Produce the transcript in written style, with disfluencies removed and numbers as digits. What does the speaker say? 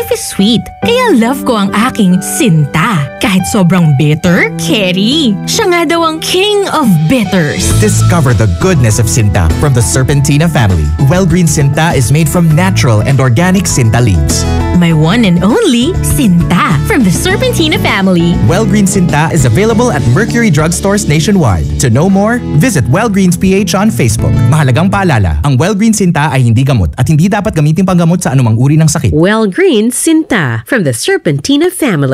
Life is sweet, kaya love ko ang aking Sinta. Kahit sobrang bitter, carry. Siya nga daw ang king of bitters. Discover the goodness of Sinta from the Serpentina family. Well-Green Sinta is made from natural and organic Sinta leaves. My one and only Sinta from the Serpentina family. Well-Green Sinta is available at Mercury drugstores nationwide. To know more, visit Well-Greens PH on Facebook. Mahalagang paalala, ang Well-Green Sinta ay hindi gamot at hindi dapat gamitin panggamot sa anumang uri ng sakit. Well-Green Sinta from the Serpentina family.